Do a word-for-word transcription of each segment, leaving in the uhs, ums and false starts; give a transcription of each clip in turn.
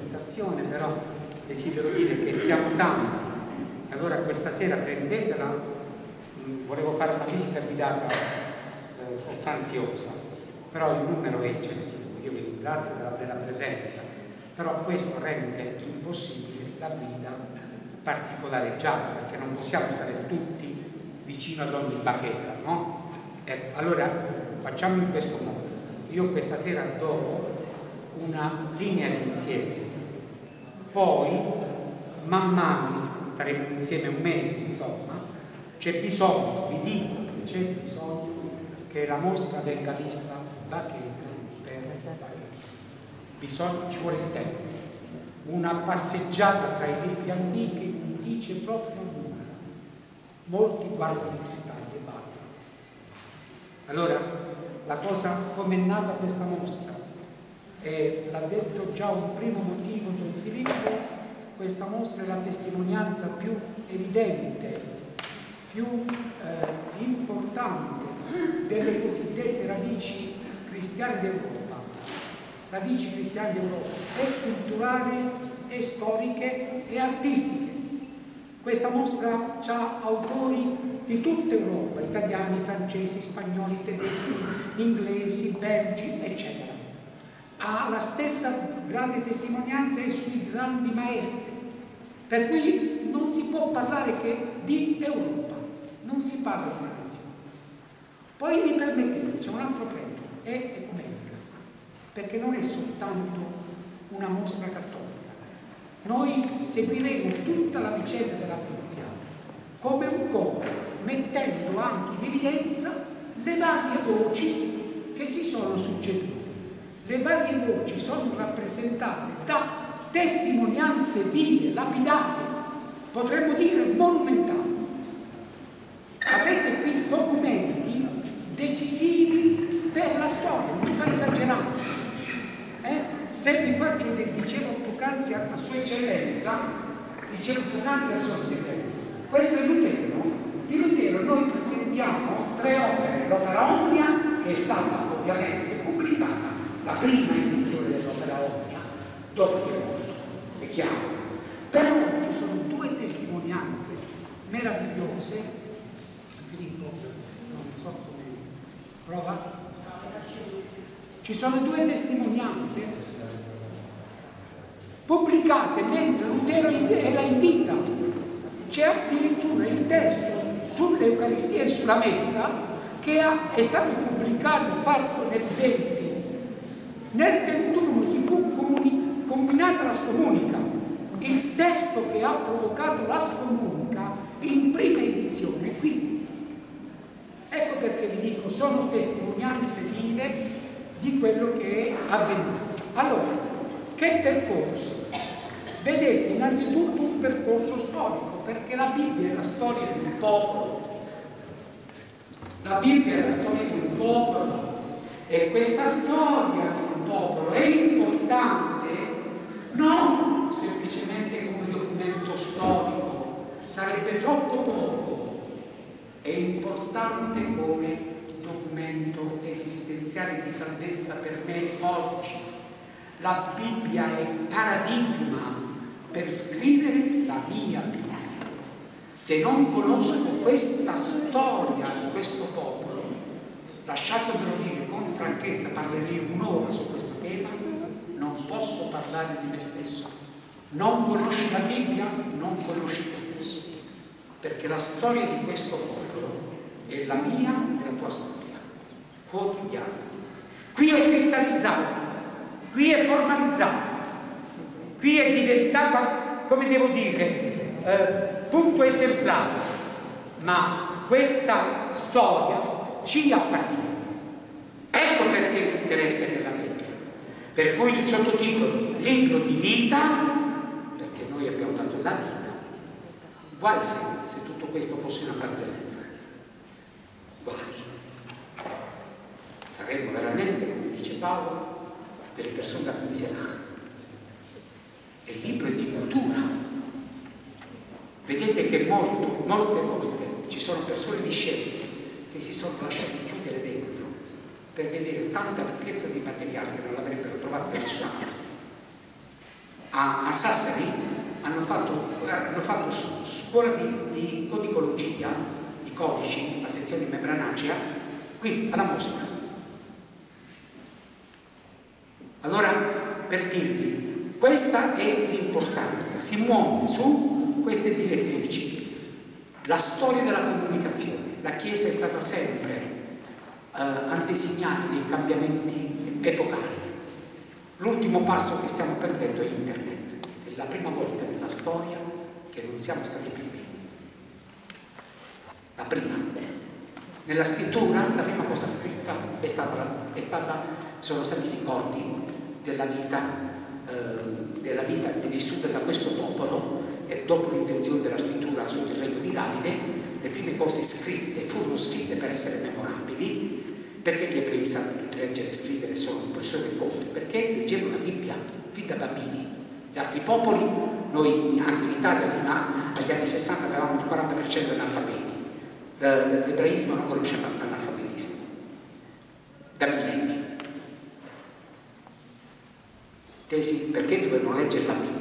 presentazione, però desidero dire che siamo tanti, allora questa sera prendetela, volevo fare una visita guidata eh, sostanziosa, però il numero è eccessivo, io vi ringrazio della, della presenza, però questo rende impossibile la guida particolareggiata, perché non possiamo stare tutti vicino ad ogni bacheca, no? Eh, allora facciamo in questo modo. Io questa sera do una linea d'insieme, poi man mano staremo insieme un mese, insomma, c'è bisogno, vi dico che c'è bisogno che la mostra venga vista bacheca per bacheca. Bisogna, ci vuole il tempo. Una passeggiata tra i libri antichi non dice proprio nulla. Molti guardano i cristalli e basta. Allora, la cosa, come è nata questa mostra? E l'ha detto già un primo motivo Don Filippo, questa mostra è la testimonianza più evidente, più eh, importante delle cosiddette radici cristiane d'Europa. Radici cristiane d'Europa, e culturali, e storiche, e artistiche. Questa mostra ha autori di tutta Europa, italiani, francesi, spagnoli, tedeschi, inglesi, belgi, eccetera. Ha la stessa grande testimonianza e sui grandi maestri, per cui non si può parlare che di Europa, non si parla di una nazione. Poi mi permettete, c'è un altro pregio, è ecumenica, perché non è soltanto una mostra cattolica. Noi seguiremo tutta la vicenda della Bibbia come un coro, mettendo anche in evidenza le varie voci che si sono succedute. Le varie voci sono rappresentate da testimonianze vive, lapidate, potremmo dire monumentali. Avete qui documenti decisivi per la storia, non sto esagerando. Eh? Se vi faccio del dicevo poc'anzi a Sua Eccellenza, dicevo poc'anzi a Sua Eccellenza, questo è Lutero. Di Lutero noi presentiamo tre opere, l'Opera Omnia, che è stata ovviamente pubblicata, la prima edizione dell'Opera Omnia, dopo che è morto, è chiaro. Però ci sono due testimonianze meravigliose. Filippo, non so come prova. Ci sono due testimonianze pubblicate mentre Lutero era in vita. C'è addirittura il testo sull'Eucaristia e sulla Messa che ha, è stato pubblicato, fatto nel venti. Nel ventuno gli fu comuni, combinata la scomunica. Il testo che ha provocato la scomunica in prima edizione è qui. Ecco perché vi dico, sono testimonianze vive di quello che è avvenuto. Allora, che percorso? Vedete, innanzitutto un percorso storico, perché la Bibbia è la storia di un popolo. La Bibbia è la storia di un popolo e questa storia di un popolo è importante non semplicemente come documento storico, sarebbe troppo poco, è importante come documento esistenziale di salvezza per me oggi. La Bibbia è il paradigma per scrivere la mia Bibbia. Se non conosco questa storia di questo popolo, lasciatemelo dire con franchezza, parlerei un'ora su questo tema, non posso parlare di me stesso. Non conosci la Bibbia, non conosci te stesso, perché la storia di questo popolo è la mia e la tua storia quotidiana. Qui è cristallizzato, qui è formalizzato, qui è diventata, come devo dire, eh, punto esemplare, ma questa storia ci appartiene. Ecco perché mi interessa della Bibbia. Per cui il sottotitolo libro di vita, perché noi abbiamo dato la vita. Guai se, se tutto questo fosse una barzelletta. Guai. Saremmo veramente, come dice Paolo, delle persone da commiserare. E il libro è di cultura. Vedete che molto, molte volte ci sono persone di scienza che si sono lasciate chiudere dentro per vedere tanta ricchezza di materiale che non l'avrebbero trovata da nessuna parte. a, a Sassari hanno fatto, hanno fatto scuola di, di codicologia, i codici, la sezione membranacea, qui alla Mostra. Allora, per dirvi, questa è l'importanza, si muove su queste direttrici. La storia della comunicazione, la Chiesa è stata sempre eh, antesignata dei cambiamenti epocali. L'ultimo passo che stiamo perdendo è internet, è la prima volta nella storia che non siamo stati primi. La prima. Nella scrittura, la prima cosa scritta è stata, è stata, sono stati i ricordi della vita, eh, della vita vissuta da questo popolo, e dopo l'invenzione della scrittura sotto il regno di Davide, le prime cose scritte furono scritte per essere memorabili, perché gli ebrei sanno che leggere e scrivere sono persone colte, perché leggevano la Bibbia fin da bambini. Gli altri popoli, noi anche in Italia fino agli anni sessanta avevamo il quaranta per cento di analfabeti, l'ebraismo non conosceva l'analfabetismo da millenni. Tesi perché dovevano leggere la Bibbia.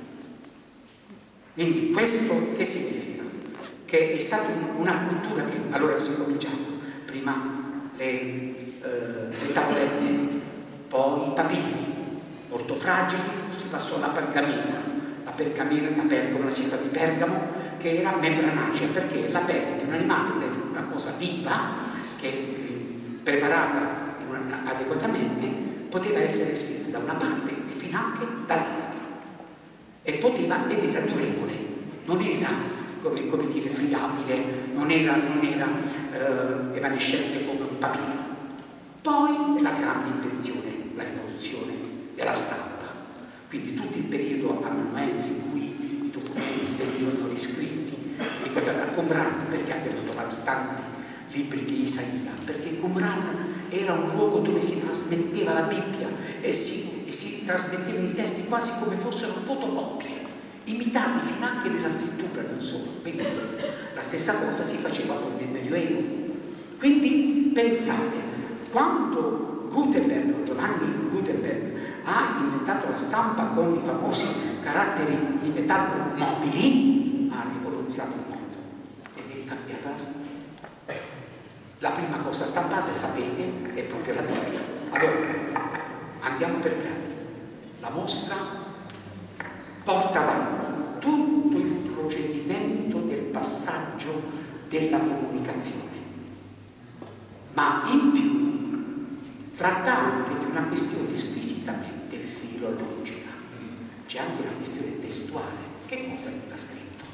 Quindi questo che significa? Che è stata una cultura che allora si è cominciato prima le, eh, le tavolette, poi i papiri molto fragili, si passò alla pergamena, la pergamena da Pergamo, la città di Pergamo, che era membranacea, perché la pelle di un animale è una cosa viva che mh, preparata una, adeguatamente poteva essere scritta da una parte e finanche dall'altra, e poteva ed era durevole, non era come, come dire friabile, non era, non era eh, evanescente come un papiro. Poi la grande invenzione, la rivoluzione della stampa, quindi tutto il periodo amanuense in cui i documenti venivano riscritti. Ricordate a Qumran, perché abbiamo trovato tanti libri di Isaia? Perché Qumran era un luogo dove si trasmetteva la Bibbia e si e si trasmettevano i testi quasi come fossero fotocopie, imitati finanche nella scrittura, non solo, benissimo. La stessa cosa si faceva poi nel Medioevo. Quindi pensate, quando Gutenberg, Giovanni Gutenberg, ha inventato la stampa con i famosi caratteri di metallo mobili, ha rivoluzionato il mondo ed è cambiata la storia. La prima cosa stampata, sapete, è proprio la Bibbia. Allora, andiamo per gradi. La Mostra porta avanti tutto il procedimento del passaggio della comunicazione, ma in più tratta anche di una questione squisitamente filologica. C'è anche una questione testuale. Che cosa veniva scritto?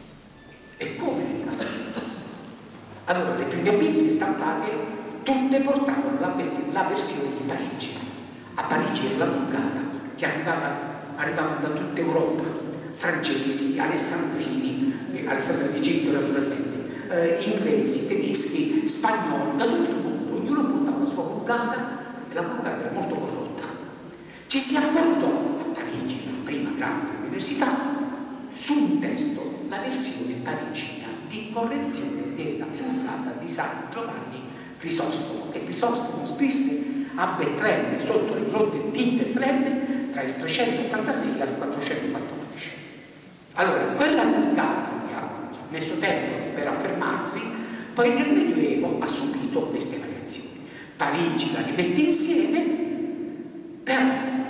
E come veniva scritto? Allora, le prime Bibbie stampate tutte portavano la, la versione di Parigi. A Parigi era la Vulgata, che arrivava, arrivava da tutta Europa, francesi, alessandrini, Alessandro d'Egitto naturalmente, eh, inglesi, tedeschi, spagnoli, da tutto il mondo. Ognuno portava la sua Vulgata e la Vulgata era molto corrotta. Ci si accordò a Parigi, la prima grande università, su un testo, la versione parigina di correzione della Vulgata di San Giovanni Crisostomo, che Crisostomo scrisse a Betlemme, sotto le grotte di Betlemme, tra il trecentottantasei e il quattrocentoquattordici. Allora, quella Vulgata che ha messo tempo per affermarsi, poi nel Medioevo ha subito queste variazioni. Parigi la rimette insieme, però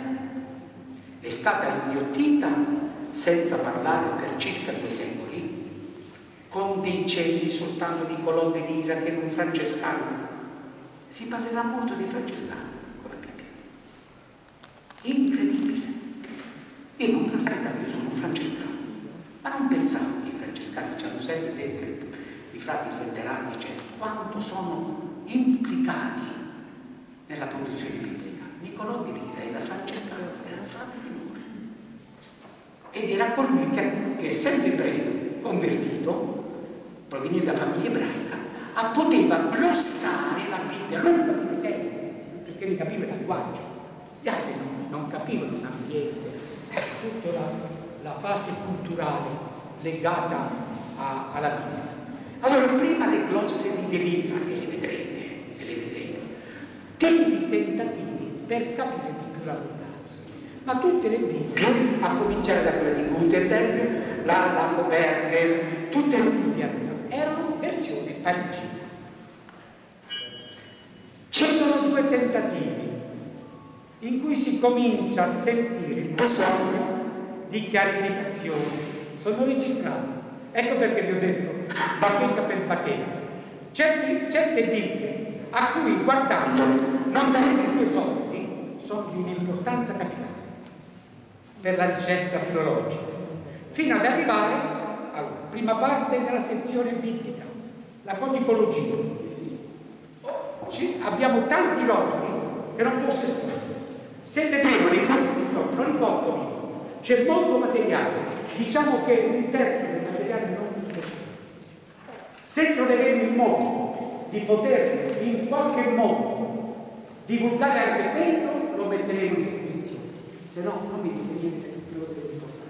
è stata inghiottita senza parlare per circa due secoli, con dei cenni soltanto di Niccolò de Lira, che era un francescano. Si parlerà molto dei francescani con la Bibbia. Incredibile. Io non me l'aspettavo, io sono un francescano, ma non pensavo che i francescani ci hanno sempre detto, i frati letterati, cioè, quanto sono implicati nella produzione biblica. Niccolò de Lira era francescano, era un frate minore. Ed era colui che, che essendo ebreo, convertito, provenire da famiglia ebraica, a poteva glossare la Bibbia, non la ripeteva, perché ne capiva il linguaggio. Gli altri non, non capivano l'ambiente, tutta la, la fase culturale legata a, alla Bibbia. Allora, prima le glosse di De Lira, e le vedrete, e le vedrete, tipi di tentativi per capire di più la Vulgata. ma tutte le Bibbie, a cominciare da quella di Gutenberg, la Lacoberger, tutte le Bibbie erano versioni parigine. Ci sono due tentativi in cui si comincia a sentire il bisogno di chiarificazione. Sono registrati. Ecco perché vi ho detto bacheca per bacheca. Certe, certe Bibbie a cui, guardandole, non dareste due soldi, sono di un'importanza capitale per la ricerca filologica, fino ad arrivare alla prima parte della sezione biblica, la codicologia. Ci, abbiamo tanti roti che non posso esporre. Se vedremo nei prossimi giorni, non li porto via, c'è molto materiale, diciamo che un terzo del materiale non lo troveremo. Se troveremo il modo di poter in qualche modo divulgare anche quello, lo metteremo in disposizione, se no non mi dico niente più lo devo riportare.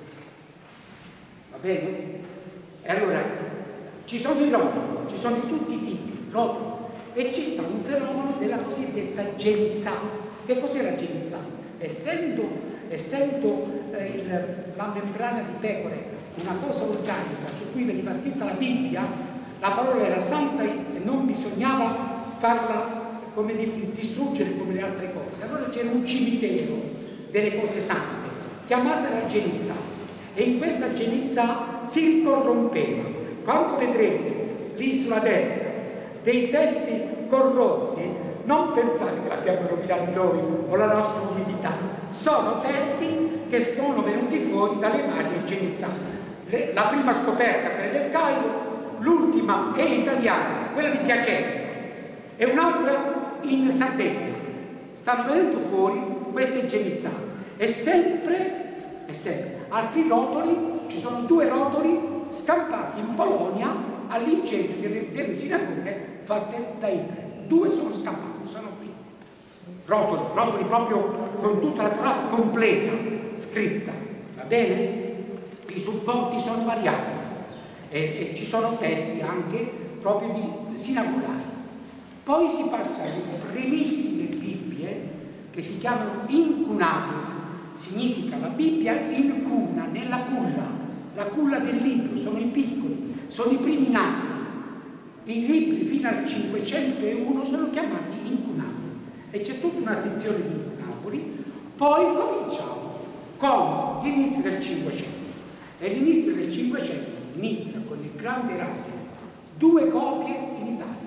Va bene? E allora ci sono i rotoli, ci sono di tutti i tipi, rotoli, e ci sta un fenomeno della cosiddetta genizzata. Che cos'è la genizzata? Essendo, essendo eh, il, la membrana di pecore una cosa organica su cui veniva scritta la Bibbia, la parola era santa e non bisognava farla come dire, distruggere come le altre cose. Allora c'era un cimitero delle cose sante, chiamata la genizzata, e in questa genizzata si corrompeva. Quando vedrete lì sulla destra dei testi corrotti, non pensate che l'abbiamo rovinato noi o la nostra umidità, sono testi che sono venuti fuori dalle varie genizzate. Le, la prima scoperta, quella del Cairo, l'ultima è italiana, quella di Piacenza, e un'altra in Sardegna. Stanno venendo fuori queste genizzate, e sempre, e sempre, altri rotoli, ci sono due rotoli scampati in Polonia all'incendio delle, delle sinagoghe fatte da Hitler. Due sono scappati, sono finiti. Rotoli, rotoli proprio con tutta la Torah completa scritta, va bene? I supporti sono variati e, e ci sono testi anche proprio di sinagolari. Poi si passa alle primissime Bibbie che si chiamano incunabili, significa la Bibbia in cuna, nella culla, la culla del libro, sono i piccoli, sono i primi nati. I libri fino al cinquecentouno sono chiamati incunaboli e c'è tutta una sezione di incunaboli. Poi cominciamo con l'inizio del Cinquecento, e l'inizio del Cinquecento inizia con il grande Erasmo, due copie in Italia.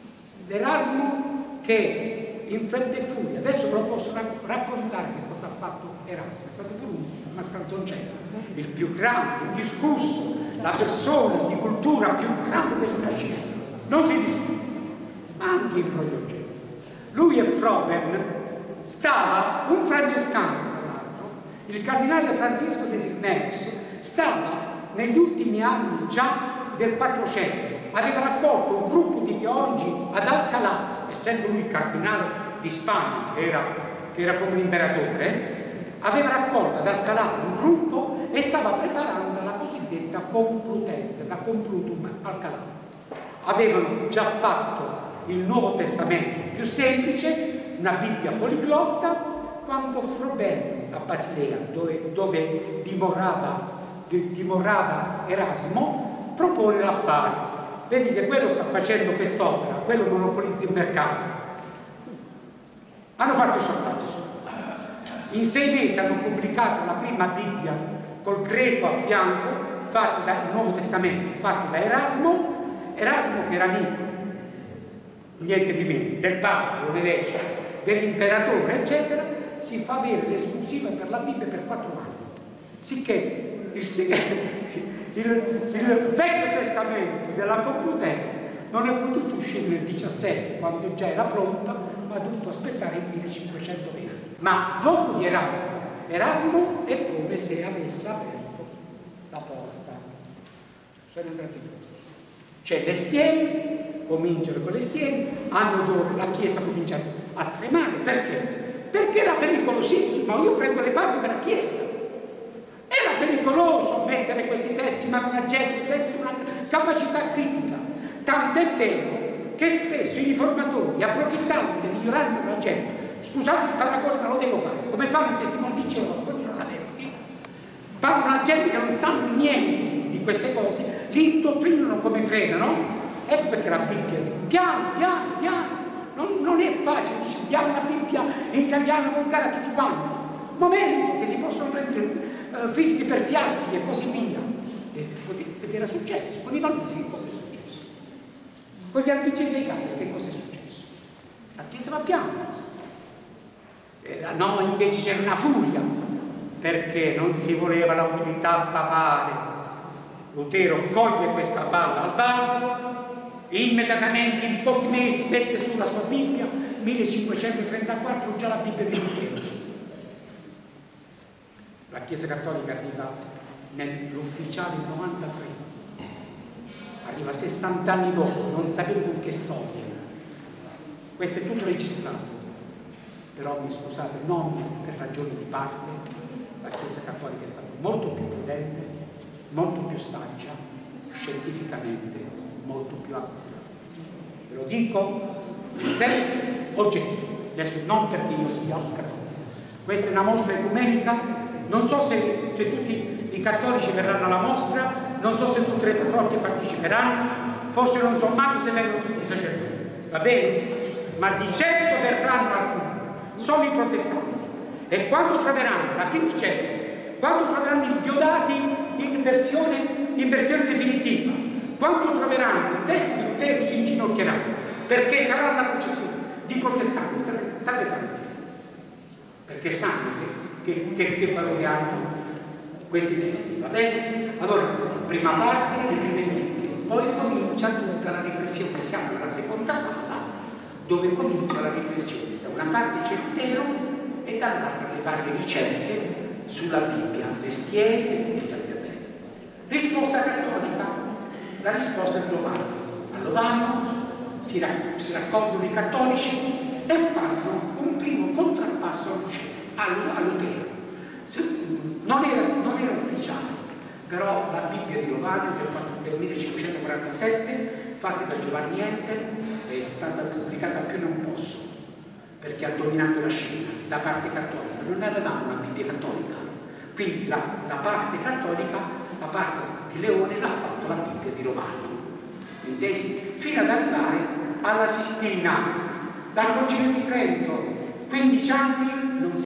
L'Erasmo che in fretta e furia, adesso ve lo posso raccontare che cosa ha fatto Erasmo, è stato pure una scanzoncella, il più grande, indiscusso, la persona di cultura più grande del Rinascimento. Non si discute, ma anche in progetto. Lui e Froben stava, un francescano tra l'altro, il cardinale Francisco de Cisneros, stava negli ultimi anni già del Quattrocento, aveva raccolto un gruppo di teologi ad Alcalá, essendo lui cardinale di Spagna, era, che era come l'imperatore, aveva raccolto ad Alcalá un gruppo e stava preparando la cosiddetta Complutenza, da Complutum Alcalá. Avevano già fatto il Nuovo Testamento più semplice, una Bibbia poliglotta, quando Froben a Basilea, dove, dove dimorava, dimorava Erasmo, propone l'affare. Vedi che quello sta facendo quest'opera, quello monopolizza il mercato. Hanno fatto il sorpasso. In sei mesi hanno pubblicato la prima Bibbia col greco a fianco, fatto dal Nuovo Testamento, fatto da Erasmo. Erasmo, che era amico, niente di meno, del Papa, dell'Erecia, dell'imperatore, eccetera, si fa avere l'esclusiva per la Bibbia per quattro anni. Sicché il, il, il Vecchio Testamento della Complutenza non è potuto uscire nel diciassette, quando già era pronta, ma ha dovuto aspettare il millecinquecentoventi. Ma dopo di Erasmo, Erasmo è come se avesse aperto la porta. Sono entrati tutti. C'è l'Estienne, cominciano con l'Estienne, anno dopo la Chiesa comincia a tremare. Perché? Perché era pericolosissimo. Io prendo le parti della Chiesa. Era pericoloso mettere questi testi in mano alla gente senza una capacità critica. Tant'è vero che spesso i riformatori approfittavano dell'ignoranza della gente. Scusate il paragone, ma lo devo fare. Come fanno i testimoni di Geova? parlano a gente che non sanno niente di queste cose, li indottrinano come credono. Ecco perché la Bibbia, piano, piano, piano, non, non è facile, dice, diamo la Bibbia in italiano volgare a tutti quanti. Momento che si possono prendere uh, fischi per fiaschi e così via. Ed era successo, con i valdesi che cosa è successo? Con gli albicesi che cosa è successo? La Chiesa va piano. No, invece c'era una furia, perché non si voleva l'autorità papale. Lutero coglie questa balla al balzo, immediatamente in pochi mesi mette sulla sua Bibbia, millecinquecentotrentaquattro, già la Bibbia di Lutero. La Chiesa Cattolica arriva nell'ufficiale novantatré, arriva sessanta anni dopo, non sapevo con che storia. Questo è tutto registrato. Però mi scusate, non per ragioni di parte, la Chiesa Cattolica è stata molto più prudente, molto più saggia, scientificamente molto più accurata. Ve lo dico sempre oggettivo, adesso non perché io sia un cattolico. Questa è una mostra ecumenica, non so se, se tutti i cattolici verranno alla mostra, non so se tutte le parrocchie parteciperanno, forse non so manco se vengono tutti i sacerdoti, va bene? Ma di certo verranno alcuni. Sono i protestanti, e quando troveranno la King James, quando troveranno i Diodati in versione, in versione definitiva, quando troveranno il testo di Lutero, si inginocchieranno, perché sarà la processione di protestanti. State, state tranquilli, perché sanno che, che, che valore hanno questi testi, va bene? Allora, prima parte, le prime linee, poi comincia tutta la riflessione. Siamo nella seconda sala, dove comincia la riflessione. Da una parte c'è Lutero e dall'altra le varie ricerche sulla Bibbia, le stiere e via via bene. Risposta cattolica, la risposta è Lovanio. A Lovanio si, rac- si raccolgono i cattolici e fanno un primo contrappasso a, Luce, a, a Lutero. Se, non, era, non era ufficiale, però la Bibbia di Lovanio del, del millecinquecentoquarantasette, fatta da Giovanni Enter, è stata pubblicata più non posso, perché ha dominato la scena da parte cattolica. Non avevamo una Bibbia cattolica, quindi la, la parte cattolica, la parte di Leone, l'ha fatto la Bibbia di Lovanio, intesi? Fino ad arrivare alla Sistina. Dal Concilio di Trento, quindici anni, non si